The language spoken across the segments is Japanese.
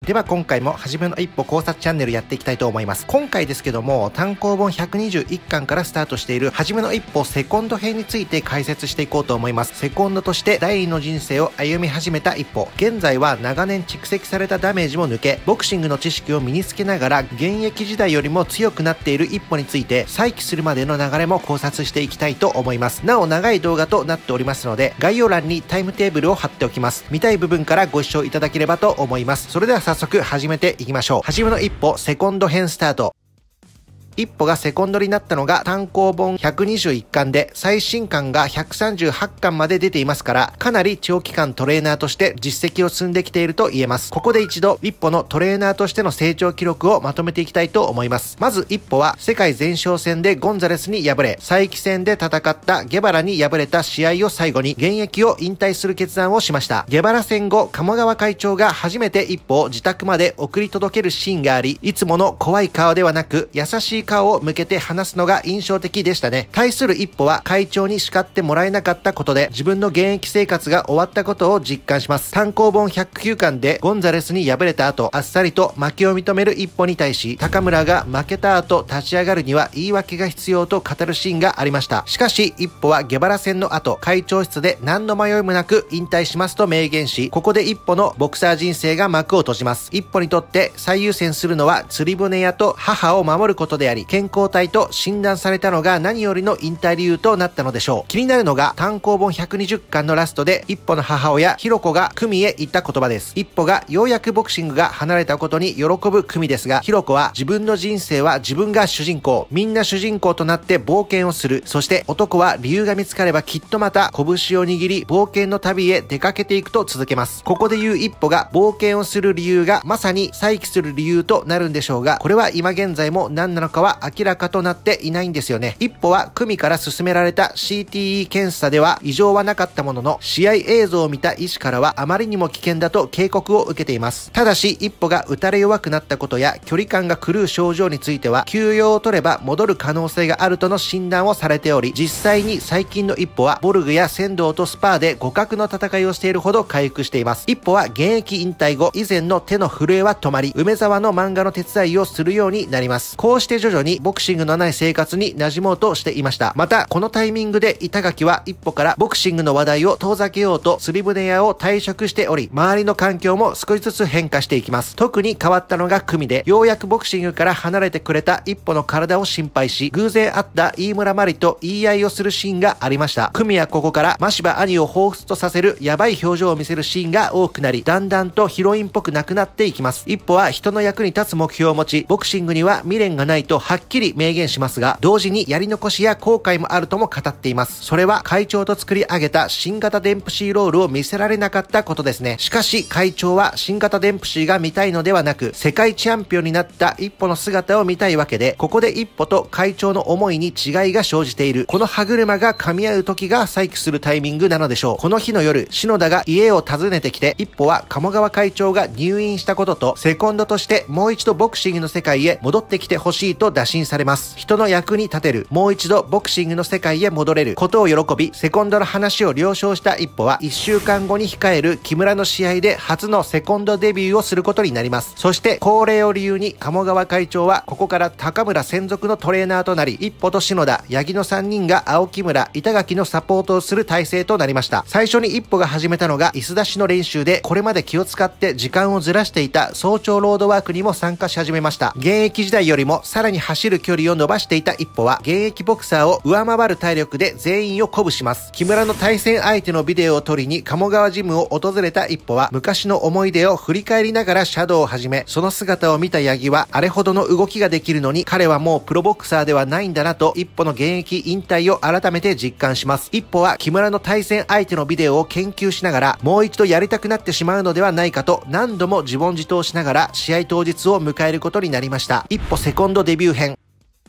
では今回もはじめの一歩考察チャンネルやっていきたいと思います。今回ですけども、単行本121巻からスタートしているはじめの一歩セコンド編について解説していこうと思います。セコンドとして第二の人生を歩み始めた一歩。現在は長年蓄積されたダメージも抜け、ボクシングの知識を身につけながら現役時代よりも強くなっている一歩について再起するまでの流れも考察していきたいと思います。なお長い動画となっておりますので、概要欄にタイムテーブルを貼っておきます。見たい部分からご視聴いただければと思います。それでは早速始めていきましょう。はじめの一歩セコンド編スタート。一歩がセコンドになったのが単行本121巻で、最新巻が138巻まで出ていますから、かなり長期間トレーナーとして実績を積んできていると言えます。ここで一度一歩のトレーナーとしての成長記録をまとめていきたいと思います。まず一歩は世界前哨戦でゴンザレスに敗れ、再起戦で戦ったゲバラに敗れた試合を最後に現役を引退する決断をしました。ゲバラ戦後、鴨川会長が初めて一歩を自宅まで送り届けるシーンがあり、いつもの怖い顔ではなく優しい顔を向けて話すのが印象的でしたね。対する一歩は会長に叱ってもらえなかったことで自分の現役生活が終わったことを実感します。単行本109巻でゴンザレスに敗れた後、あっさりと負けを認める一歩に対し、高村が負けた後立ち上がるには言い訳が必要と語るシーンがありました。しかし一歩はゲバラ戦の後、会長室で何の迷いもなく引退しますと明言し、ここで一歩のボクサー人生が幕を閉じます。一歩にとって最優先するのは釣り船屋と母を守ることであり、健康体と診断されたのが何よりの引退理由となったのでしょう。気になるのが単行本120巻のラストで一歩の母親ひろこが久美へ言った言葉です。一歩がようやくボクシングが離れたことに喜ぶ久美ですが、ひろこは自分の人生は自分が主人公、みんな主人公となって冒険をする。そして男は理由が見つかればきっとまた拳を握り冒険の旅へ出かけていくと続けます。ここで言う一歩が冒険をする理由がまさに再起する理由となるんでしょうが、これは今現在も何なのかは明らかとなっていないんですよね。一歩は組から勧められた CTE 検査では異常はなかったものの、試合映像を見た医師からはあまりにも危険だと警告を受けています。ただし一歩が打たれ弱くなったことや距離感が狂う症状については休養を取れば戻る可能性があるとの診断をされており、実際に最近の一歩はボルグや仙道とスパーで互角の戦いをしているほど回復しています。一歩は現役引退後、以前の手の震えは止まり、梅沢の漫画の手伝いをするようになります。こうして徐々にボクシングのない生活に馴染もうとしていました。またこのタイミングで板垣は一歩からボクシングの話題を遠ざけようと釣り船屋を退職しており、周りの環境も少しずつ変化していきます。特に変わったのが久美で、ようやくボクシングから離れてくれた一歩の体を心配し、偶然会った飯村麻里と言い合いをするシーンがありました。久美はここから真柴兄を彷彿とさせるヤバい表情を見せるシーンが多くなり、だんだんとヒロインっぽくなくなっていきます。一歩は人の役に立つ目標を持ち、ボクシングには未練がないとはっきり明言しますが、同時にやり残しや後悔もあるとも語っています。それは会長と作り上げた新型デンプシーロールを見せられなかったことですね。しかし会長は新型デンプシーが見たいのではなく、世界チャンピオンになった一歩の姿を見たいわけで、ここで一歩と会長の思いに違いが生じている。この歯車が噛み合う時が再起するタイミングなのでしょう。この日の夜、篠田が家を訪ねてきて、一歩は鴨川会長が入院したことと、セコンドとしてもう一度ボクシングの世界へ戻ってきてほしいと打診されます。人の役に立てる、もう一度ボクシングの世界へ戻れることを喜び、セコンドの話を了承した一歩は1週間後に控える木村の試合で初のセコンドデビューをすることになります。そして高齢を理由に鴨川会長はここから高村専属のトレーナーとなり、一歩と篠田、八木の3人が青木村、板垣のサポートをする体制となりました。最初に一歩が始めたのが椅子出しの練習で、これまで気を使って時間をずらしていた早朝ロードワークにも参加し始めました。現役時代よりもさらに走る距離を伸ばしていた一歩は現役ボクサーを上回る体力で全員を鼓舞します。木村の対戦相手のビデオを撮りに鴨川ジムを訪れた一歩は昔の思い出を振り返りながらシャドウを始め、その姿を見た八木はあれほどの動きができるのに彼はもうプロボクサーではないんだなと、一歩の現役引退を改めて実感します。一歩は木村の対戦相手のビデオを研究しながら、もう一度やりたくなってしまうのではないかと何度も自問自答しながら試合当日を迎えることになりました。一歩セコンドデビュー編。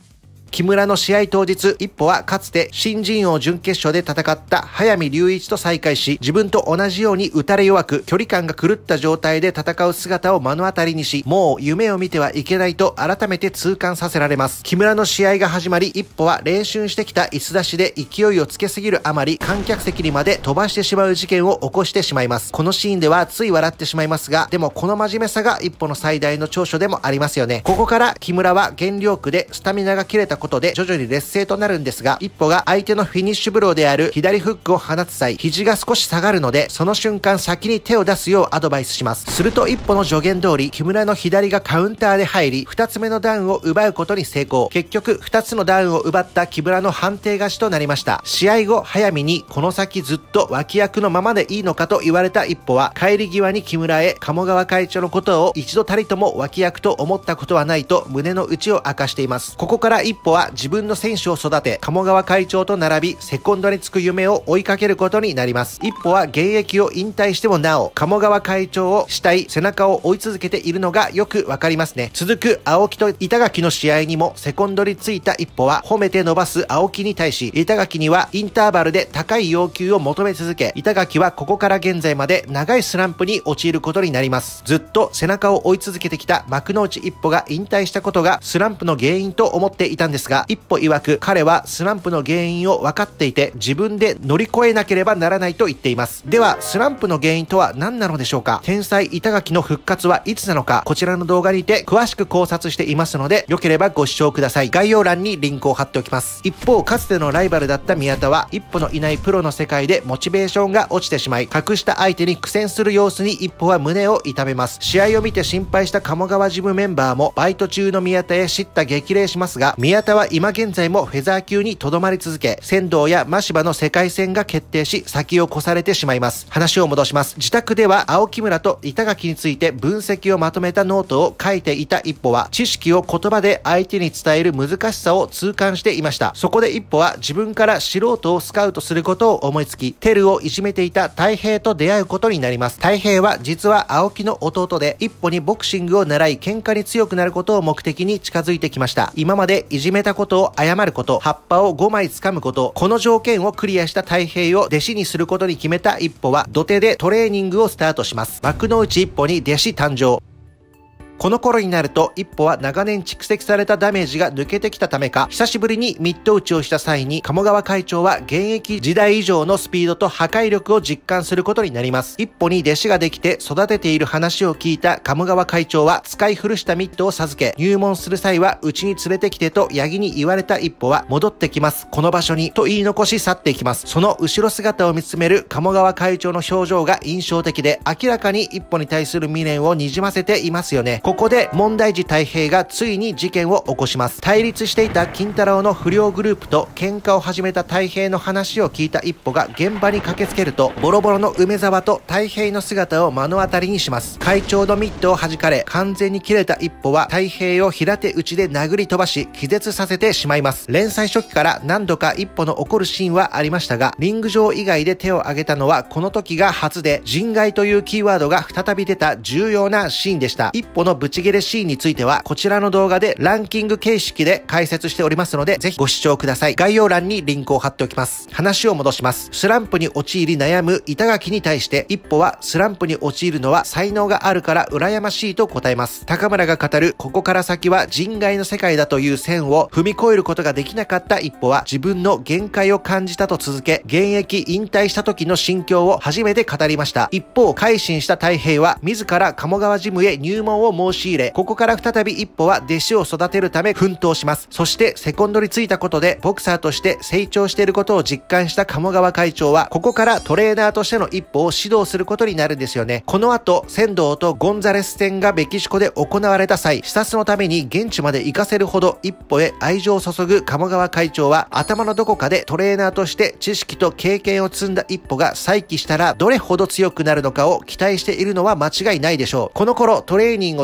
木村の試合当日、一歩はかつて新人王準決勝で戦った早見隆一と再会し、自分と同じように打たれ弱く、距離感が狂った状態で戦う姿を目の当たりにし、もう夢を見てはいけないと改めて痛感させられます。木村の試合が始まり、一歩は練習してきた椅子出しで勢いをつけすぎるあまり、観客席にまで飛ばしてしまう事件を起こしてしまいます。このシーンではつい笑ってしまいますが、でもこの真面目さが一歩の最大の長所でもありますよね。ここから木村は減量区でスタミナが切れたことで徐々に劣勢となるんですが、一歩が相手のフィニッシュブローである左フックを放つ際、肘が少し下がるので、その瞬間先に手を出すようアドバイスします。すると一歩の助言通り、木村の左がカウンターで入り、2つ目のダウンを奪うことに成功。結局2つのダウンを奪った木村の判定勝ちとなりました。試合後、早見にこの先ずっと脇役のままでいいのかと言われた一歩は、帰り際に木村へ鴨川会長のことを一度たりとも脇役と思ったことはないと胸の内を明かしています。ここから一歩は自分の選手を育て、鴨川会長と並びセコンドにつく夢を追いかけることになります。一歩は現役を引退してもなお鴨川会長を慕い、背中を追い続けているのがよくわかりますね。続く青木と板垣の試合にもセコンドについた一歩は褒めて伸ばす青木に対し、板垣にはインターバルで高い要求を求め続け、板垣はここから現在まで長いスランプに陥ることになります。ずっと背中を追い続けてきた幕内一歩が引退したことがスランプの原因と思っていたんですが、一歩曰く彼はスランプの原因を分かっていて自分で乗り越えなければならないと言っています。ではスランプの原因とは何なのでしょうか。天才板垣の復活はいつなのか、こちらの動画にて詳しく考察していますので、よければご視聴ください。概要欄にリンクを貼っておきます。一方、かつてのライバルだった宮田は一歩のいないプロの世界でモチベーションが落ちてしまい、格下相手に苦戦する様子に一歩は胸を痛めます。試合を見て心配した鴨川ジムメンバーもバイト中の宮田へ叱咤激励しますが、宮田は今現在もフェザー級にとどまり続け、仙道や真柴の世界戦が決定し先を越されてしまいます。話を戻します。自宅では青木村と板垣について分析をまとめたノートを書いていた一歩は、知識を言葉で相手に伝える難しさを痛感していました。そこで一歩は自分から素人をスカウトすることを思いつき、テルをいじめていた太平と出会うことになります。太平は実は青木の弟で、一歩にボクシングを習い喧嘩に強くなることを目的に近づいてきました。今までいじめたことを謝ること、葉っぱを5枚掴むこと、この条件をクリアした太平を弟子にすることに決めた一歩は土手でトレーニングをスタートします。幕の内一歩に弟子誕生。この頃になると一歩は長年蓄積されたダメージが抜けてきたためか、久しぶりにミット打ちをした際に鴨川会長は現役時代以上のスピードと破壊力を実感することになります。一歩に弟子ができて育てている話を聞いた鴨川会長は使い古したミットを授け、入門する際はうちに連れてきてと八木に言われた一歩は、戻ってきます、この場所にと言い残し去っていきます。その後ろ姿を見つめる鴨川会長の表情が印象的で、明らかに一歩に対する未練をにじませていますよね。ここで問題児太平がついに事件を起こします。対立していた金太郎の不良グループと喧嘩を始めた太平の話を聞いた一歩が現場に駆けつけると、ボロボロの梅沢と太平の姿を目の当たりにします。会長のミットを弾かれ完全に切れた一歩は太平を平手打ちで殴り飛ばし気絶させてしまいます。連載初期から何度か一歩の怒るシーンはありましたが、リング上以外で手を挙げたのはこの時が初で、人外というキーワードが再び出た重要なシーンでした。一歩のブチギレシーンについてはこちらの動画でランキング形式で解説しておりますので、ぜひご視聴ください。概要欄にリンクを貼っておきます。話を戻します。スランプに陥り悩む板垣に対して一歩は、スランプに陥るのは才能があるから羨ましいと答えます。高村が語るここから先は人外の世界だという線を踏み越えることができなかった一歩は、自分の限界を感じたと続け、現役引退した時の心境を初めて語りました。一方、改心した太平は自ら鴨川ジムへ入門を申し入れ、ここから再び一歩は弟子を育てるため奮闘します。そしてセコンドについたことでボクサーとして成長していることを実感した鴨川会長は、ここからトレーナーとしての一歩を指導することになるんですよね。この後、仙道とゴンザレス戦がメキシコで行われた際、視察のために現地まで行かせるほど一歩へ愛情を注ぐ鴨川会長は、頭のどこかでトレーナーとして知識と経験を積んだ一歩が再起したらどれほど強くなるのかを期待しているのは間違いないでしょう。この頃トレーニングを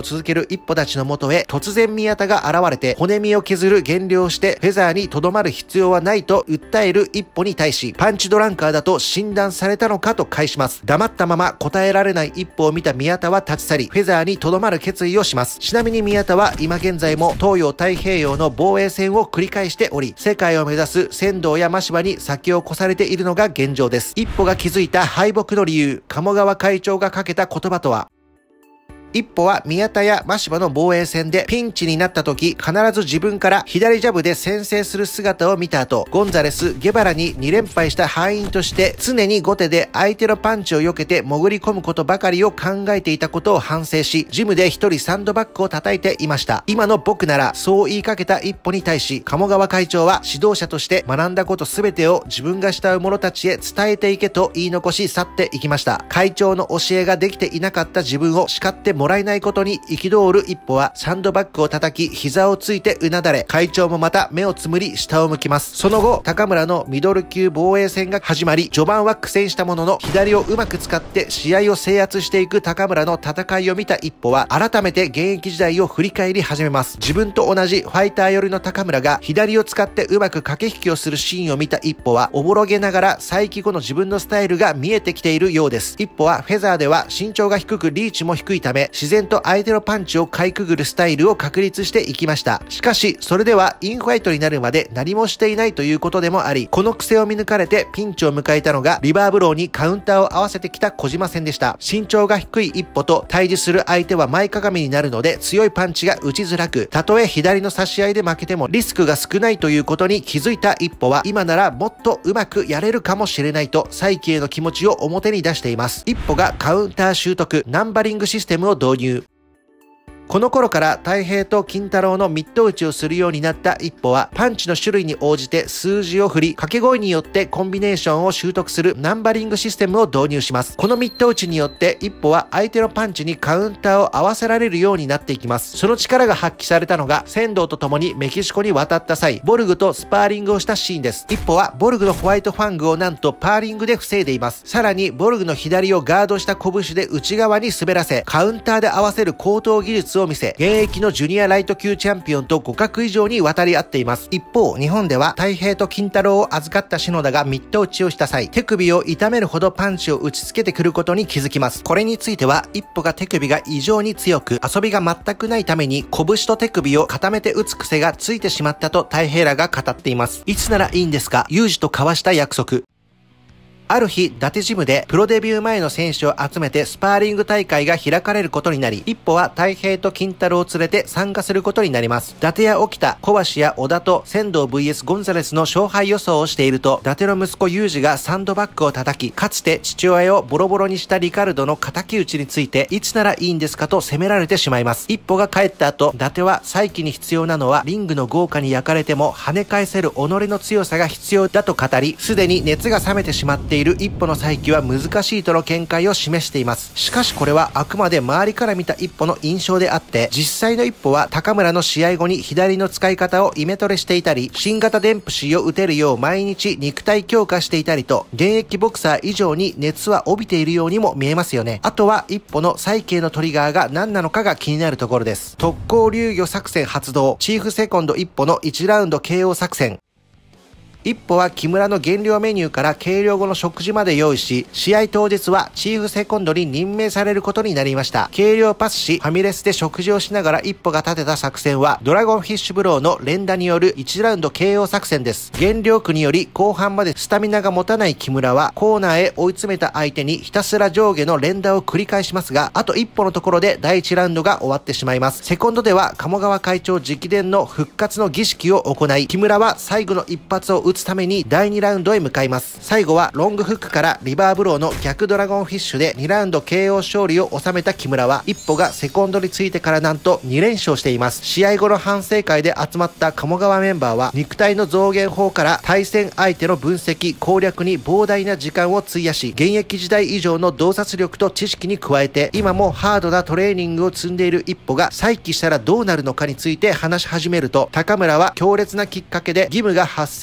続ける一歩たちの元へ突然宮田が現れて骨身を削る減量してフェザーに留まる必要はないと訴える一歩に対し、パンチドランカーだと診断されたのかと返します。黙ったまま答えられない一歩を見た宮田は立ち去り、フェザーに留まる決意をします。ちなみに宮田は今現在も東洋太平洋の防衛戦を繰り返しており、世界を目指す仙道や真柴に先を越されているのが現状です。一歩が気づいた敗北の理由、鴨川会長がかけた言葉とは。一歩は宮田や真柴の防衛戦でピンチになった時、必ず自分から左ジャブで先制する姿を見た後、ゴンザレス、ゲバラに2連敗した敗因として常に後手で相手のパンチを避けて潜り込むことばかりを考えていたことを反省し、ジムで一人サンドバッグを叩いていました。今の僕ならそう言いかけた一歩に対し、鴨川会長は指導者として学んだこと全てを自分が慕う者たちへ伝えていけと言い残し去っていきました。会長の教えができていなかった自分を叱ってもらえないことに憤る一歩はサンドバッグを叩き膝をついてうなだれ、会長もまた目をつむり下を向きます。その後高村のミドル級防衛戦が始まり、序盤は苦戦したものの左をうまく使って試合を制圧していく高村の戦いを見た一歩は改めて現役時代を振り返り始めます。自分と同じファイター寄りの高村が左を使ってうまく駆け引きをするシーンを見た一歩はおぼろげながら再起後の自分のスタイルが見えてきているようです。一歩はフェザーでは身長が低くリーチも低いため、自然と相手のパンチをかいくぐるスタイルを確立していきました。しかしそれではインファイトになるまで何もしていないということでもあり、この癖を見抜かれてピンチを迎えたのがリバーブローにカウンターを合わせてきた小島戦でした。身長が低い一歩と対峙する相手は前かがみになるので強いパンチが打ちづらく、たとえ左の差し合いで負けてもリスクが少ないということに気づいた一歩は、今ならもっとうまくやれるかもしれないと再起への気持ちを表に出しています。一歩がカウンター習得、ナンバリングシステムを導入。この頃から太平と金太郎のミット打ちをするようになった一歩は、パンチの種類に応じて数字を振り、掛け声によってコンビネーションを習得するナンバリングシステムを導入します。このミット打ちによって一歩は相手のパンチにカウンターを合わせられるようになっていきます。その力が発揮されたのが仙道と共にメキシコに渡った際、ボルグとスパーリングをしたシーンです。一歩はボルグのホワイトファングをなんとパーリングで防いでいます。さらにボルグの左をガードした拳で内側に滑らせ、カウンターで合わせる高等技術を見せ、現役のジュニアライト級チャンピオンと互角以上に渡り合っています。一方、日本では太平と金太郎を預かった篠田がミット打ちをした際、手首を痛めるほどパンチを打ちつけてくることに気づきます。これについては、一歩が手首が異常に強く、遊びが全くないために拳と手首を固めて打つ癖がついてしまったと太平らが語っています。いつならいいんですか、ユージと交わした約束。ある日、伊達ジムでプロデビュー前の選手を集めてスパーリング大会が開かれることになり、一歩は太平と金太郎を連れて参加することになります。伊達や沖田、小橋や小田と仙道 VS ゴンザレスの勝敗予想をしていると、伊達の息子ユージがサンドバッグを叩き、かつて父親をボロボロにしたリカルドの敵討ちについて、いつならいいんですかと責められてしまいます。一歩が帰った後、伊達は再起に必要なのはリングの豪華に焼かれても跳ね返せる己の強さが必要だと語り、すでに熱が冷めてしまっている一歩の再起は難しいとの見解を示しています。しかしこれはあくまで周りから見た一歩の印象であって、実際の一歩は高村の試合後に左の使い方をイメトレしていたり、新型デンプシーを打てるよう毎日肉体強化していたりと、現役ボクサー以上に熱は帯びているようにも見えますよね。あとは一歩の再起へのトリガーが何なのかが気になるところです。特攻流魚作戦発動、チーフセコンド一歩の1ラウンド KO 作戦。一歩は木村の減量メニューから計量後の食事まで用意し、試合当日はチーフセコンドに任命されることになりました。計量パスし、ファミレスで食事をしながら一歩が立てた作戦は、ドラゴンフィッシュブローの連打による1ラウンド KO 作戦です。減量区により後半までスタミナが持たない木村は、コーナーへ追い詰めた相手にひたすら上下の連打を繰り返しますが、あと一歩のところで第1ラウンドが終わってしまいます。セコンドでは、鴨川会長直伝の復活の儀式を行い、木村は最後の一発を打つために第2ラウンドへ向かいます。最後はロングフックからリバーブローの逆ドラゴンフィッシュで2ラウンド KO 勝利を収めた木村は、一歩がセコンドについてからなんと2連勝しています。試合後の反省会で集まった鴨川メンバーは、肉体の増減法から対戦相手の分析攻略に膨大な時間を費やし、現役時代以上の洞察力と知識に加えて、今もハードなトレーニングを積んでいる一歩が再起したらどうなるのかについて話し始めると、高村は強烈なきっかけで義務が発生しない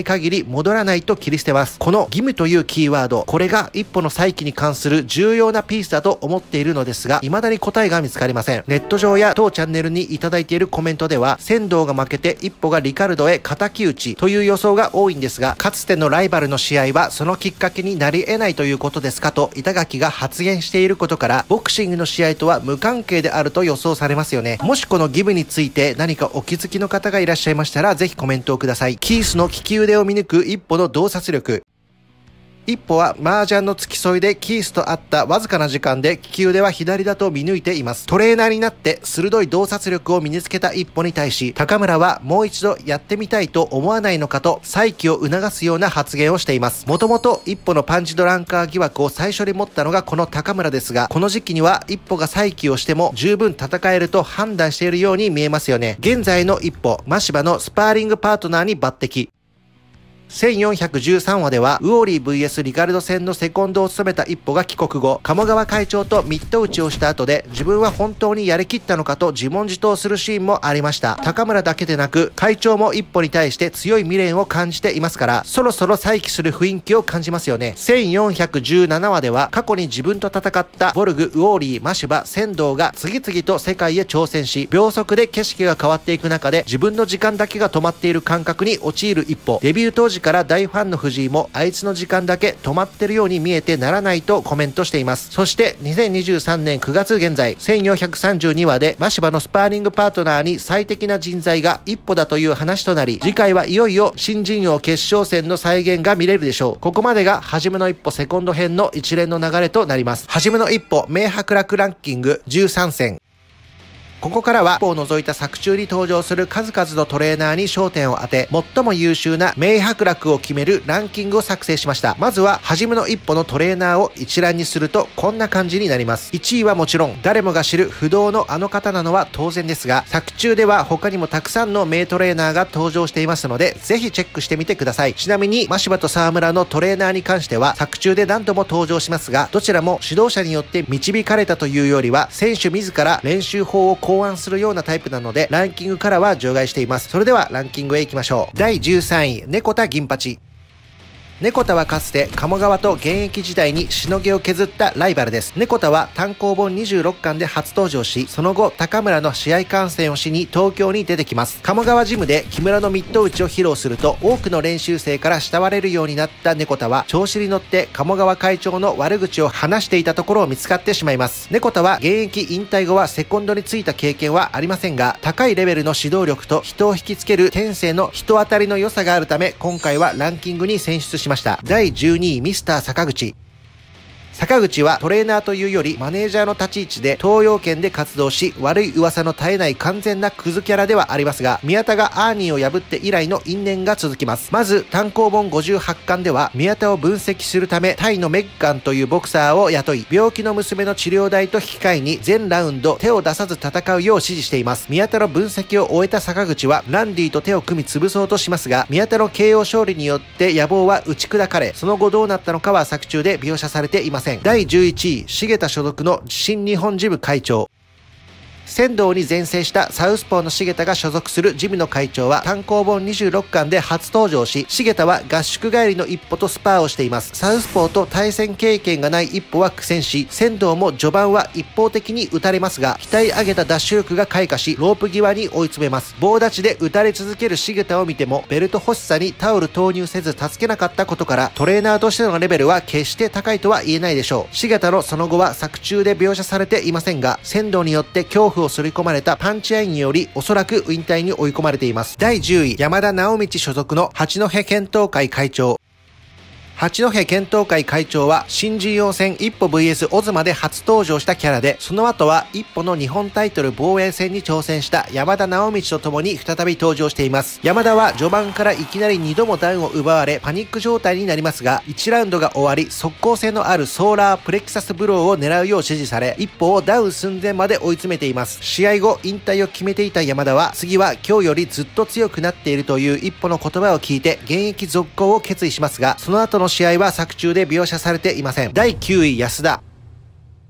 限り戻らないと切り捨てます。この義務というキーワード、これが一歩の再起に関する重要なピースだと思っているのですが、未だに答えが見つかりません。ネット上や当チャンネルにいただいているコメントでは、仙道が負けて一歩がリカルドへ敵討ちという予想が多いんですが、かつてのライバルの試合はそのきっかけになり得ないということですかと板垣が発言していることから、ボクシングの試合とは無関係であると予想されますよね。もしこのギブについて何かお気づきの方がいらっしゃいましたら、ぜひコメントをください。キースの利き腕を見抜く一歩の洞察力。一歩は麻雀の付き添いでキースと会ったわずかな時間で利き腕は左だと見抜いています。トレーナーになって鋭い洞察力を身につけた一歩に対し、高村はもう一度やってみたいと思わないのかと再起を促すような発言をしています。もともと一歩のパンチドランカー疑惑を最初に持ったのがこの高村ですが、この時期には一歩が再起をしても十分戦えると判断しているように見えますよね。現在の一歩、真柴のスパーリングパートナーに抜擢。1413話では、ウォーリー VS リカルド戦のセコンドを務めた一歩が帰国後、鴨川会長とミット打ちをした後で、自分は本当にやりきったのかと自問自答するシーンもありました。高村だけでなく、会長も一歩に対して強い未練を感じていますから、そろそろ再起する雰囲気を感じますよね。1417話では、過去に自分と戦ったボルグ、ウォーリー、真柴、仙道が次々と世界へ挑戦し、秒速で景色が変わっていく中で、自分の時間だけが止まっている感覚に陥る一歩。デビュー当時から大ファンの藤井もあいつの時間だけ止まってるように見えてならないとコメントしています。そして2023年9月現在、1432話で真柴のスパーリングパートナーに最適な人材が一歩だという話となり、次回はいよいよ新人王決勝戦の再現が見れるでしょう。ここまでがはじめの一歩セコンド編の一連の流れとなります。はじめの一歩名伯楽ランキング13戦。ここからは一歩を除いた作中に登場する数々のトレーナーに焦点を当て、最も優秀な名伯楽を決めるランキングを作成しました。まずは、はじめの一歩のトレーナーを一覧にすると、こんな感じになります。1位はもちろん、誰もが知る不動のあの方なのは当然ですが、作中では他にもたくさんの名トレーナーが登場していますので、ぜひチェックしてみてください。ちなみに、真柴と沢村のトレーナーに関しては、作中で何度も登場しますが、どちらも指導者によって導かれたというよりは、選手自ら練習法を考案するようなタイプなので、ランキングからは除外しています。それではランキングへ行きましょう。第13位、猫田銀八。猫田はかつて鴨川と現役時代にしのぎを削ったライバルです。猫田は単行本26巻で初登場し、その後高村の試合観戦をしに東京に出てきます。鴨川ジムで木村のミット打ちを披露すると、多くの練習生から慕われるようになった猫田は調子に乗って鴨川会長の悪口を話していたところを見つかってしまいます。猫田は現役引退後はセコンドについた経験はありませんが、高いレベルの指導力と人を引きつける天性の人当たりの良さがあるため、今回はランキングに選出しました。第12位、ミスター坂口。坂口はトレーナーというよりマネージャーの立ち位置で東洋圏で活動し、悪い噂の絶えない完全なクズキャラではありますが、宮田がアーニーを破って以来の因縁が続きます。まず単行本58巻では宮田を分析するためタイのメッガンというボクサーを雇い、病気の娘の治療代と引き換えに全ラウンド手を出さず戦うよう指示しています。宮田の分析を終えた坂口はランディと手を組み潰そうとしますが、宮田の KO 勝利によって野望は打ち砕かれ、その後どうなったのかは作中で描写されていません。第11位、重田所属の新日本ジム会長。仙道に全盛したサウスポーの重田が所属するジムの会長は単行本26巻で初登場し、重田は合宿帰りの一歩とスパーをしています。サウスポーと対戦経験がない一歩は苦戦し、仙道も序盤は一方的に打たれますが、鍛え上げたダッシュ力が開花し、ロープ際に追い詰めます。棒立ちで打たれ続ける重田を見ても、ベルト欲しさにタオル投入せず助けなかったことから、トレーナーとしてのレベルは決して高いとは言えないでしょう。重田のその後は作中で描写されていませんが、仙道によって恐怖を刷り込まれたパンチアイによりおそらく引退に追い込まれています。第10位、山田直道所属の八戸剣闘会会長。八戸剣闘会会長は新人王戦一歩 VS オズマで初登場したキャラで、その後は一歩の日本タイトル防衛戦に挑戦した山田直道と共に再び登場しています。山田は序盤からいきなり2度もダウンを奪われパニック状態になりますが、1ラウンドが終わり速攻性のあるソーラープレキサスブローを狙うよう指示され、一歩をダウン寸前まで追い詰めています。試合後引退を決めていた山田は、次は今日よりずっと強くなっているという一歩の言葉を聞いて現役続行を決意しますが、その後の試合は作中で描写されていません。第9位、安田。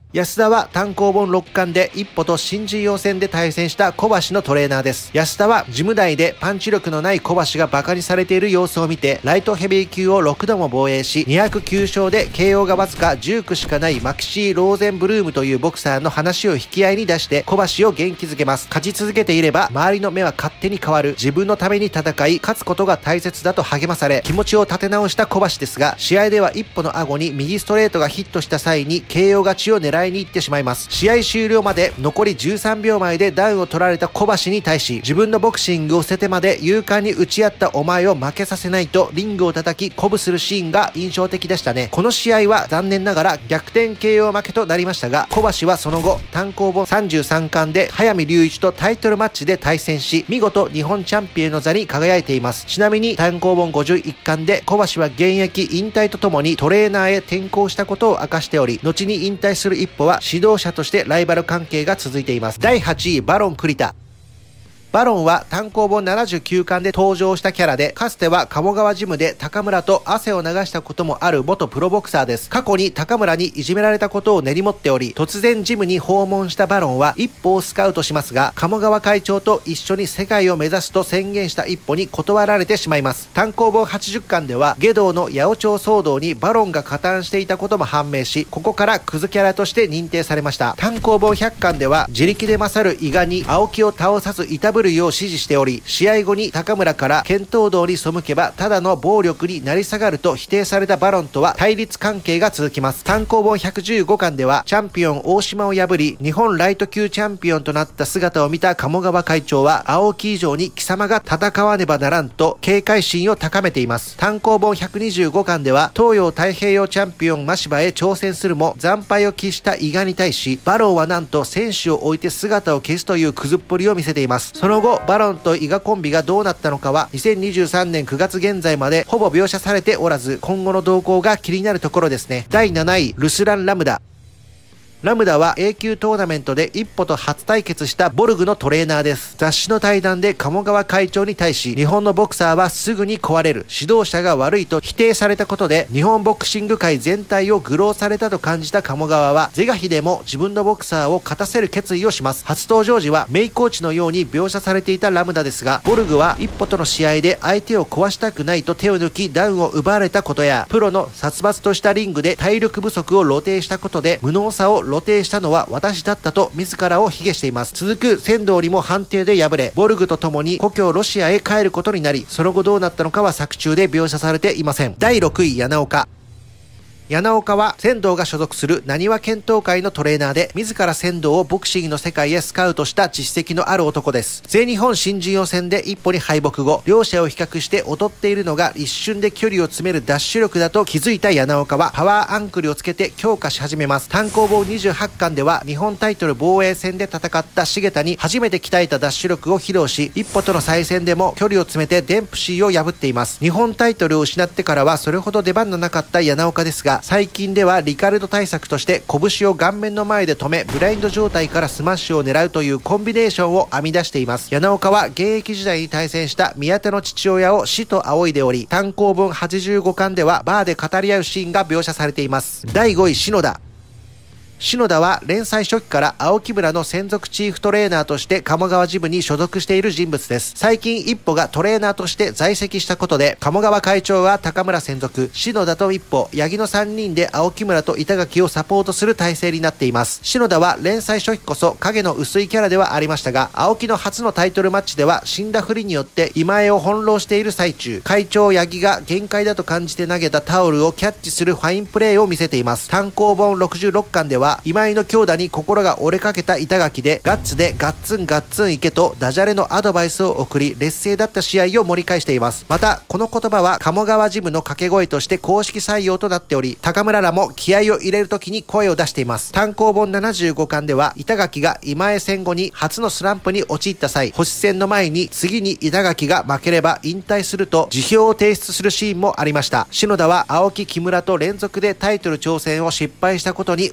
安田は単行本6巻で一歩と新人王戦で対戦した小橋のトレーナーです。安田は事務代でパンチ力のない小橋がバカにされている様子を見て、ライトヘビー級を6度も防衛し、209勝で KO がわずか19しかないマキシー・ローゼンブルームというボクサーの話を引き合いに出して小橋を元気づけます。勝ち続けていれば周りの目は勝手に変わる。自分のために戦い、勝つことが大切だと励まされ、気持ちを立て直した小橋ですが、試合では一歩の顎に右ストレートがヒットした際に KO 勝ちを狙いに行ってしまいます。試合終了まで残り13秒前でダウンを取られた小橋に対し、自分のボクシングを捨ててまで勇敢に打ち合ったお前を負けさせないとリングを叩き鼓舞するシーンが印象的でしたね。この試合は残念ながら逆転 KO 負けとなりましたが、小橋はその後単行本33巻で早見隆一とタイトルマッチで対戦し、見事日本チャンピオンの座に輝いています。ちなみに単行本51巻で小橋は現役引退とともにトレーナーへ転向したことを明かしており、後に引退する一歩は指導者としてライバル関係が続いています。第8位、バロン栗田。バロンは単行本79巻で登場したキャラで、かつては鴨川ジムで高村と汗を流したこともある元プロボクサーです。過去に高村にいじめられたことを練り持っており、突然ジムに訪問したバロンは一歩をスカウトしますが、鴨川会長と一緒に世界を目指すと宣言した一歩に断られてしまいます。単行本80巻では下道の八百長騒動にバロンが加担していたことも判明し、ここからクズキャラとして認定されました。単行本100巻では自力で勝る伊賀に青木を倒さずいたぶるよう指示しており、試合後に高村から剣闘道に背けばただの暴力になり下がると否定されたバロンとは対立関係が続きます。単行本115巻ではチャンピオン大島を破り日本ライト級チャンピオンとなった姿を見た鴨川会長は、青木以上に貴様が戦わねばならんと警戒心を高めています。単行本125巻では東洋太平洋チャンピオン真柴へ挑戦するも惨敗を喫した伊賀に対し、バロンはなんと選手を置いて姿を消すというクズっぷりを見せています。その後バロンと伊賀コンビがどうなったのかは2023年9月現在までほぼ描写されておらず、今後の動向が気になるところですね。第7位、ルスラン・ラムダ。ラムダは A 級トーナメントで一歩と初対決したボルグのトレーナーです。雑誌の対談で鴨川会長に対し、日本のボクサーはすぐに壊れる、指導者が悪いと否定されたことで日本ボクシング界全体を愚弄されたと感じた鴨川は、是が非でも自分のボクサーを勝たせる決意をします。初登場時はメイコーチのように描写されていたラムダですが、ボルグは一歩との試合で相手を壊したくないと手を抜きダウンを奪われたことや、プロの殺伐としたリングで体力不足を露呈したことで無能さを露呈したのは私だったと自らを卑下しています。続く仙道にも判定で敗れ、ボルグと共に故郷ロシアへ帰ることになり、その後どうなったのかは作中で描写されていません。第6位、柳岡。柳岡は仙道が所属する浪速剣闘会のトレーナーで、自ら仙道をボクシングの世界へスカウトした実績のある男です。全日本新人王戦で一歩に敗北後、両者を比較して劣っているのが一瞬で距離を詰めるダッシュ力だと気づいた柳岡はパワーアンクルをつけて強化し始めます。単行本28巻では日本タイトル防衛戦で戦った重田に初めて鍛えたダッシュ力を披露し、一歩との再戦でも距離を詰めてデンプシーを破っています。日本タイトルを失ってからはそれほど出番のなかった柳岡ですが、最近ではリカルド対策として拳を顔面の前で止め、ブラインド状態からスマッシュを狙うというコンビネーションを編み出しています。柳岡は現役時代に対戦した宮手の父親を死と仰いでおり、単行本85巻ではバーで語り合うシーンが描写されています。第5位、篠田。篠田は連載初期から青木村の専属チーフトレーナーとして鴨川ジムに所属している人物です。最近一歩がトレーナーとして在籍したことで、鴨川会長は高村専属、篠田と一歩、八木の3人で青木村と板垣をサポートする体制になっています。篠田は連載初期こそ影の薄いキャラではありましたが、青木の初のタイトルマッチでは死んだふりによって今江を翻弄している最中、会長八木が限界だと感じて投げたタオルをキャッチするファインプレーを見せています。単行本66巻では今井の強打に心が折れかけた板垣でガッツでガッツンガッツンいけとダジャレのアドバイスを送り、劣勢だった試合を盛り返しています。またこの言葉は鴨川ジムの掛け声として公式採用となっており、高村らも気合を入れる時に声を出しています。単行本75巻では板垣が今江戦後に初のスランプに陥った際、星戦の前に次に板垣が負ければ引退すると辞表を提出するシーンもありました。篠田は青木木村と連続でタイトル挑戦を失敗したことに大きな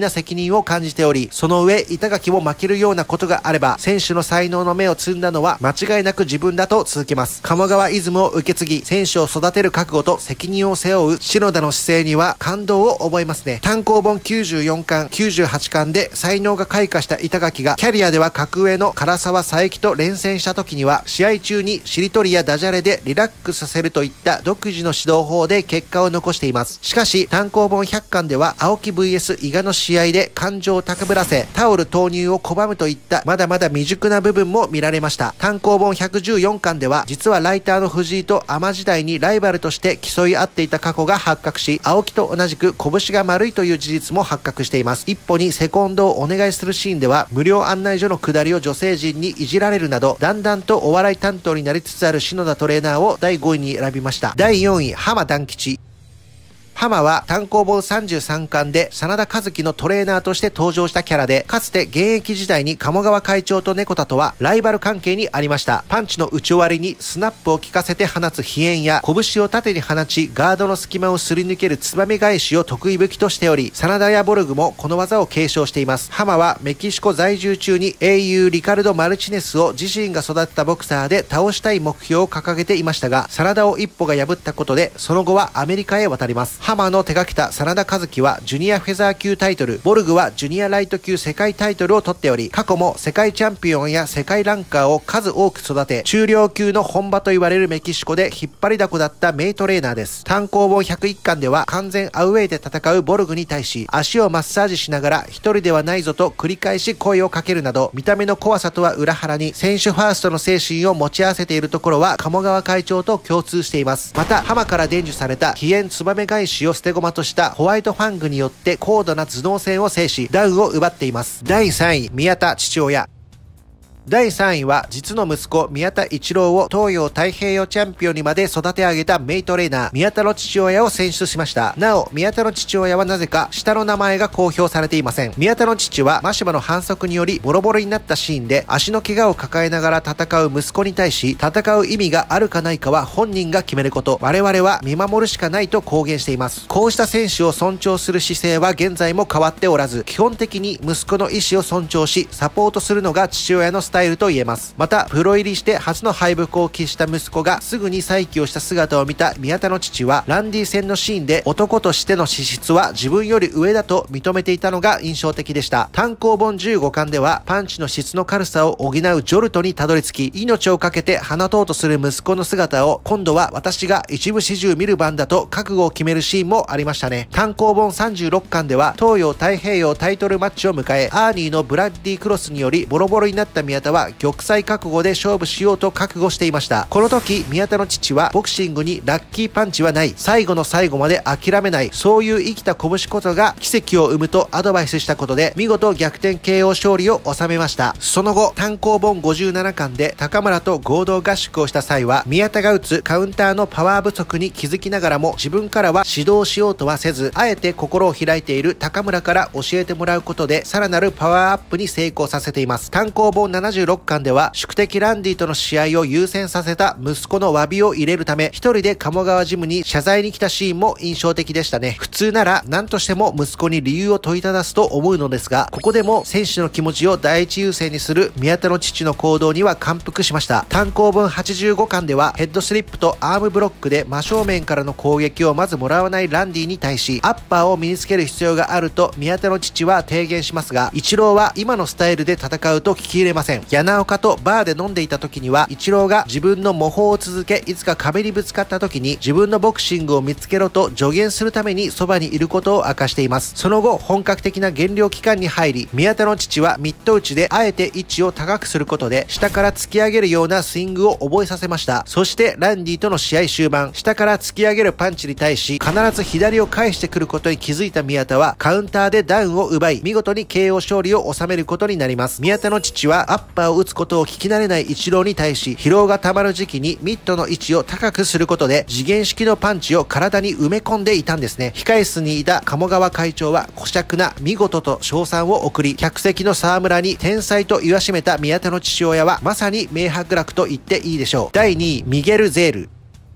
な責任を感じており、その上、板垣も負けるようなことがあれば、選手の才能の芽を摘んだのは間違いなく自分だと続けます。鴨川イズムを受け継ぎ、選手を育てる覚悟と責任を背負う篠田の姿勢には感動を覚えますね。単行本94巻、98巻で才能が開花した板垣が、キャリアでは格上の唐沢佐伯と連戦した時には、試合中にしりとりやダジャレでリラックスさせるといった独自の指導法で結果を残しています。しかし、単行本100巻では、青木 VS 伊賀の試合で感情を高ぶらせ、タオル投入を拒むといったまだまだ未熟な部分も見られました。単行本114巻では、実はライターの藤井とアマ時代にライバルとして競い合っていた過去が発覚し、青木と同じく拳が丸いという事実も発覚しています。一歩にセコンドをお願いするシーンでは、無料案内所の下りを女性陣にいじられるなど、だんだんとお笑い担当になりつつある篠田トレーナーを第5位に選びました。第4位、浜団吉。浜は単行本33巻で真田和樹のトレーナーとして登場したキャラで、かつて現役時代に鴨川会長と猫田とはライバル関係にありました。パンチの打ち終わりにスナップを効かせて放つ飛燕や、拳を縦に放ちガードの隙間をすり抜けるつばめ返しを得意武器としており、真田やボルグもこの技を継承しています。浜はメキシコ在住中に英雄リカルド・マルチネスを自身が育てたボクサーで倒したい目標を掲げていましたが、真田を一歩が破ったことで、その後はアメリカへ渡ります。浜の手がけた真田和樹はジュニアフェザー級タイトル、ボルグはジュニアライト級世界タイトルを取っており、過去も世界チャンピオンや世界ランカーを数多く育て、中量級の本場と言われるメキシコで引っ張りだこだった名トレーナーです。単行本101巻では完全アウェイで戦うボルグに対し、足をマッサージしながら一人ではないぞと繰り返し声をかけるなど、見た目の怖さとは裏腹に選手ファーストの精神を持ち合わせているところは鴨川会長と共通しています。また浜から伝授された飛燕つばめ返しを捨て駒としたホワイトファングによって高度な頭脳戦を制し、ダウンを奪っています。第3位、宮田父親。第3位は実の息子宮田一郎を東洋太平洋チャンピオンにまで育て上げた名トレーナー宮田の父親を選出しました。なお宮田の父親はなぜか下の名前が公表されていません。宮田の父はマシマの反則によりボロボロになったシーンで足の怪我を抱えながら戦う息子に対し、戦う意味があるかないかは本人が決めること、我々は見守るしかないと公言しています。こうした選手を尊重する姿勢は現在も変わっておらず、基本的に息子の意思を尊重しサポートするのが父親のスタイルと言えます。またプロ入りして初の敗北を喫した息子がすぐに再起をした姿を見た宮田の父は、ランディ戦のシーンで男としての資質は自分より上だと認めていたのが印象的でした。単行本15巻ではパンチの質の軽さを補うジョルトにたどり着き、命を懸けて放とうとする息子の姿を今度は私が一部始終見る番だと覚悟を決めるシーンもありましたね。単行本36巻では東洋太平洋タイトルマッチを迎え、アーニーのブラッディクロスによりボロボロになった宮田は玉砕覚悟で勝負しようと覚悟していました。この時宮田の父はボクシングにラッキーパンチはない、最後の最後まで諦めない、そういう生きた拳こそが奇跡を生むとアドバイスしたことで見事逆転 KO 勝利を収めました。その後単行本57巻で高村と合同合宿をした際は、宮田が打つカウンターのパワー不足に気づきながらも自分からは指導しようとはせず、あえて心を開いている高村から教えてもらうことでさらなるパワーアップに成功させています。単行本76巻では宿敵ランディとの試合を優先させた息子の詫びを入れるため一人で鴨川ジムに謝罪に来たシーンも印象的でしたね。普通なら何としても息子に理由を問いただすと思うのですが、ここでも選手の気持ちを第一優先にする宮田の父の行動には感服しました。単行本85巻ではヘッドスリップとアームブロックで真正面からの攻撃をまずもらわないランディに対し、アッパーを身につける必要があると宮田の父は提言しますが、イチローは今のスタイルで戦うと聞き入れません。柳岡とバーで飲んでいた時にはイチローが自分の模倣を続け、いつか壁にぶつかった時に自分のボクシングを見つけろと助言するためにそばにいることを明かしています。その後本格的な減量期間に入り、宮田の父はミット打ちであえて位置を高くすることで下から突き上げるようなスイングを覚えさせました。そしてランディとの試合終盤、下から突き上げるパンチに対し必ず左を返してくることに気づいた宮田はカウンターでダウンを奪い、見事に KO 勝利を収めることになります。宮田の父はアッパーを打つことを聞き慣れないイチローに対し、疲労がたまる時期にミットの位置を高くすることで次元式のパンチを体に埋め込んでいたんですね。控室にいた鴨川会長は小尺な見事と称賛を送り、客席の沢村に天才と言わしめた宮田の父親はまさに名伯楽と言っていいでしょう。第2位、ミゲル・ゼール。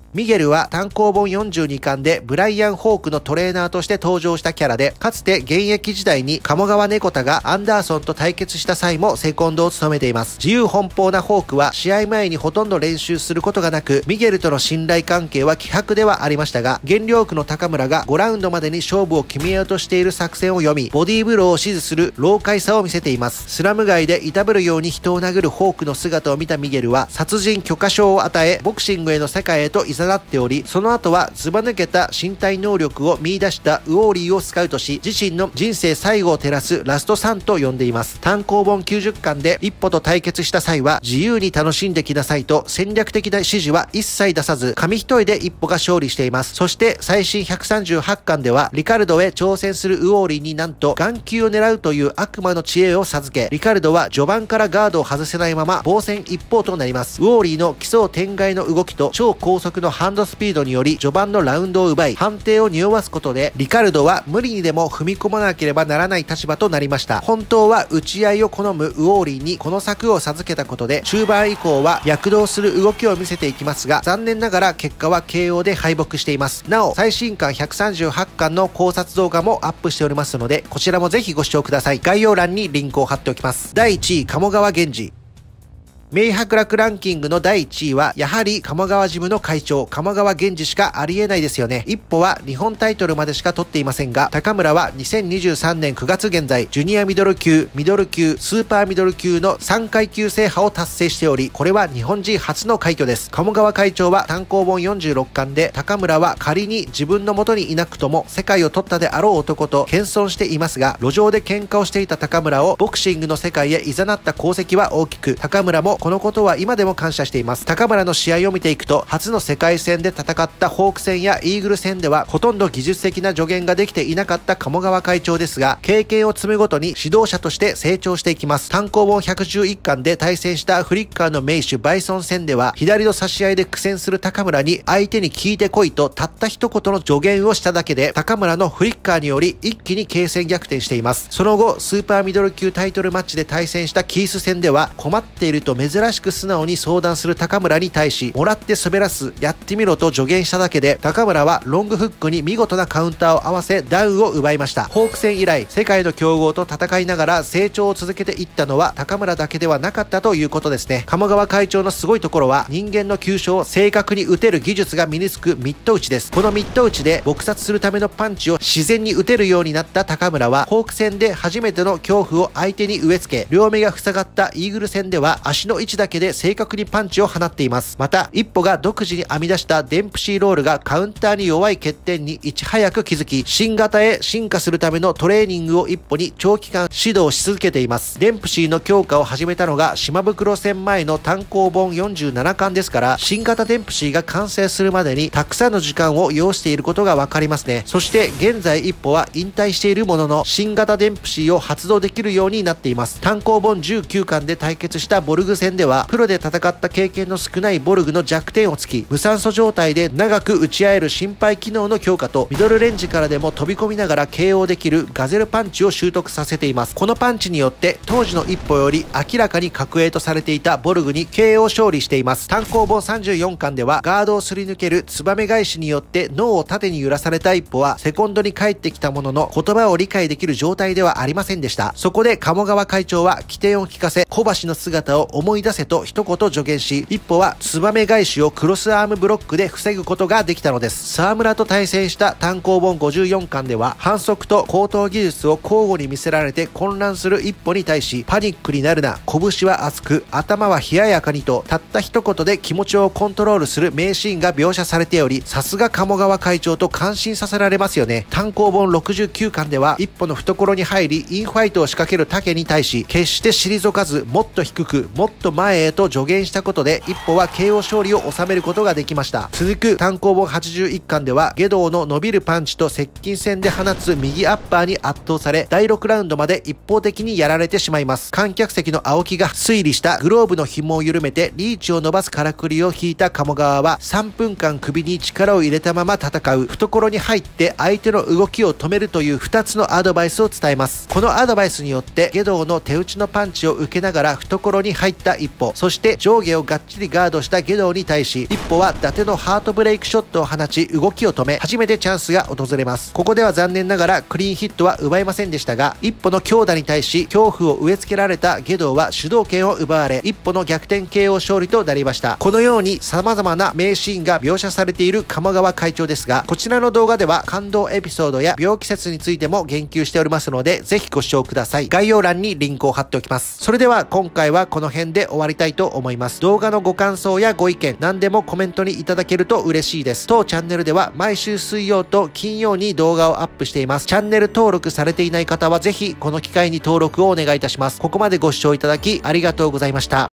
ミゲルは単行本42巻でブライアン・ホークのトレーナーとして登場したキャラで、かつて現役時代に鴨川猫田がアンダーソンと対決した際もセコンドを務めています。自由奔放なホークは試合前にほとんど練習することがなく、ミゲルとの信頼関係は希薄ではありましたが、減量区の高村が5ラウンドまでに勝負を決めようとしている作戦を読み、ボディーブローを指示する老快さを見せています。スラム街でいたぶるように人を殴るホークの姿を見たミゲルは殺人許可証を与え、ボクシングへの世界へと誘っており、その後はずば抜けた身体能力を見出したウォーリーをスカウトし、自身の人生最後を照らすラストサンと呼んでいます。単行本90巻で一歩と対決した際は、自由に楽しんできなさいと戦略的な指示は一切出さず、紙一重で一歩が勝利しています。そして最新138巻では、リカルドへ挑戦するウォーリーになんと眼球を狙うという悪魔の知恵を授け、リカルドは序盤からガードを外せないまま防戦一方となります。ウォーリーの奇想天外の動きと超高速のハンドスピードにより序盤のラウンドを奪い、判定を匂わすことで、リカルドは無理にでも踏み込まなければならない立場となりました。本当は打ち合いを好むウォーリーにこの策を授けたことで、中盤以降は躍動する動きを見せていきますが、残念ながら結果は KO で敗北しています。なお、最新巻138巻の考察動画もアップしておりますので、こちらもぜひご視聴ください。概要欄にリンクを貼っておきます。第1位、鴨川源氏。名伯楽ランキングの第1位は、やはり鴨川ジムの会長、鴨川源氏しかありえないですよね。一歩は日本タイトルまでしか取っていませんが、高村は2023年9月現在、ジュニアミドル級、ミドル級、スーパーミドル級の3階級制覇を達成しており、これは日本人初の快挙です。鴨川会長は単行本46巻で、高村は仮に自分の元にいなくとも世界を取ったであろう男と謙遜していますが、路上で喧嘩をしていた高村をボクシングの世界へ誘った功績は大きく、高村もこのことは今でも感謝しています。高村の試合を見ていくと、初の世界戦で戦ったホーク戦やイーグル戦ではほとんど技術的な助言ができていなかった鴨川会長ですが、経験を積むごとに指導者として成長していきます。単行本111巻で対戦したフリッカーの名手バイソン戦では、左の差し合いで苦戦する高村に相手に聞いてこいとたった一言の助言をしただけで、高村のフリッカーにより一気に形勢逆転しています。その後、スーパーミドル級タイトルマッチで対戦したキース戦では、困っていると珍しく素直に相談する高村に対し、もらって滑らす、やってみろと助言しただけで、高村はロングフックに見事なカウンターを合わせダウンを奪いました。ホーク戦以来、世界の強豪と戦いながら成長を続けていったのは高村だけではなかったということですね。鴨川会長のすごいところは、人間の急所を正確に打てる技術が身につくミット打ちです。このミット打ちで撲殺するためのパンチを自然に打てるようになった高村は、ホーク戦で初めての恐怖を相手に植え付け、両目が塞がったイーグル戦では足の位置だけで正確にパンチを放っています。また、一歩が独自に編み出したデンプシーロールがカウンターに弱い欠点にいち早く気づき、新型へ進化するためのトレーニングを一歩に長期間指導し続けています。デンプシーの強化を始めたのが島袋戦前の単行本47巻ですから、新型デンプシーが完成するまでにたくさんの時間を要していることがわかりますね。そして現在一歩は引退しているものの、新型デンプシーを発動できるようになっています。単行本19巻で対決したボルグ戦では、プロで戦った経験の少ないボルグの弱点を突き、無酸素状態で長く打ち合える心肺機能の強化と、ミドルレンジからでも飛び込みながら KO できるガゼルパンチを習得させています。このパンチによって当時の一歩より明らかに格上とされていたボルグに KO 勝利しています。単行本34巻ではガードをすり抜けるツバメ返しによって脳を縦に揺らされた一歩はセコンドに帰ってきたものの、言葉を理解できる状態ではありませんでした。そこで鴨川会長は起点を聞かせ、小橋の姿を思い出せと一言助言し、一歩はツバメ返しをクロスアームブロックで防ぐことができたのです。沢村と対戦した単行本54巻では、反則と高等技術を交互に見せられて混乱する一歩に対し、パニックになるな、拳は熱く、頭は冷ややかにと、たった一言で気持ちをコントロールする名シーンが描写されており、さすが鴨川会長と感心させられますよね。単行本69巻では、一歩の懐に入り、インファイトを仕掛ける竹に対し、決して退かず、もっと低く、もっと前へと助言したことで、一歩は KO 勝利を収めることができました。続く単行本81巻では、下道の伸びるパンチと接近戦で放つ右アッパーに圧倒され、第6ラウンドまで一方的にやられてしまいます。観客席の青木が推理したグローブの紐を緩めてリーチを伸ばすからくりを引いた鴨川は、3分間首に力を入れたまま戦う、懐に入って相手の動きを止めるという2つのアドバイスを伝えます。このアドバイスによって、下道の手打ちのパンチを受けながら懐に入った一歩、そして上下をがっちりガードしたゲドウに対し、一歩は伊達のハートブレイクショットを放ち動きを止め、初めてチャンスが訪れます。ここでは残念ながらクリーンヒットは奪えませんでしたが、一歩の強打に対し恐怖を植え付けられたゲドウは主導権を奪われ、一歩の逆転 KO 勝利となりました。このように様々な名シーンが描写されている鴨川会長ですが、こちらの動画では感動エピソードや病気説についても言及しておりますので、ぜひご視聴ください。概要欄にリンクを貼っておきます。それでは今回はこの辺で終わりたいと思います。動画のご感想やご意見、何でもコメントにいただけると嬉しいです。当チャンネルでは毎週水曜と金曜に動画をアップしています。チャンネル登録されていない方はぜひこの機会に登録をお願いいたします。ここまでご視聴いただきありがとうございました。